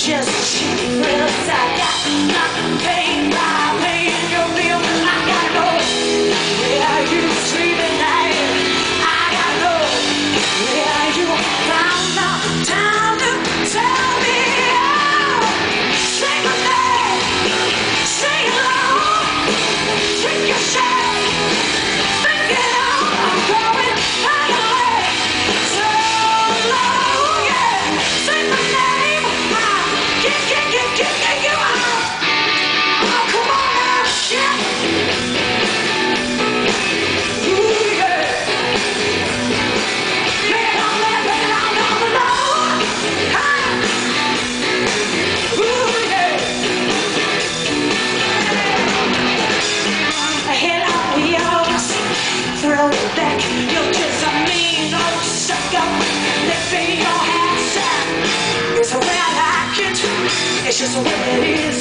just cheap thrills. I got nothing paid by paying your bill. I gotta know where you sleep at night. I gotta know where you found the time to tell me how. Say my name, say hello, shake your shake, think it out. I'm going right away, so low, yeah. Say my name, get you out. Oh, come on now, yeah. Ooh, yeah. Lay it on the low. Hey. Ooh, yeah. Hello, yours. Throw it back. You're just a mean old sucker. Lift your hands up. It's the way I like it. It's just the way it is.